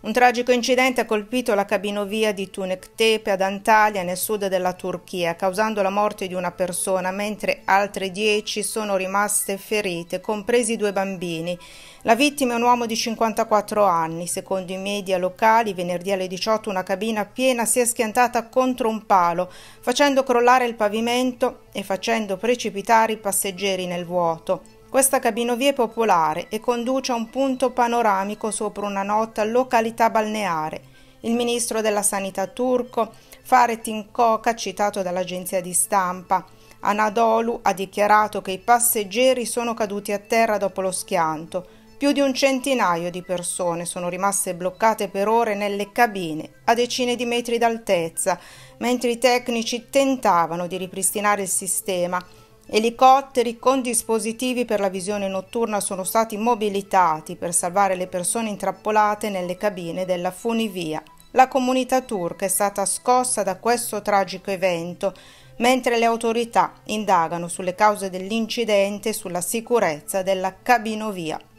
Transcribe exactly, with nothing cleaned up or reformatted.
Un tragico incidente ha colpito la cabinovia di Tunektepe ad Antalya, nel sud della Turchia, causando la morte di una persona, mentre altre dieci sono rimaste ferite, compresi due bambini. La vittima è un uomo di cinquantaquattro anni. Secondo i media locali, venerdì alle diciotto una cabina piena si è schiantata contro un palo, facendo crollare il pavimento e facendo precipitare i passeggeri nel vuoto. Questa cabinovia è popolare e conduce a un punto panoramico sopra una nota località balneare. Il ministro della sanità turco, Fahrettin Koca, citato dall'agenzia di stampa Anadolu, ha dichiarato che i passeggeri sono caduti a terra dopo lo schianto. Più di un centinaio di persone sono rimaste bloccate per ore nelle cabine, a decine di metri d'altezza, mentre i tecnici tentavano di ripristinare il sistema. Elicotteri con dispositivi per la visione notturna sono stati mobilitati per salvare le persone intrappolate nelle cabine della funivia. La comunità turca è stata scossa da questo tragico evento, mentre le autorità indagano sulle cause dell'incidente e sulla sicurezza della cabinovia.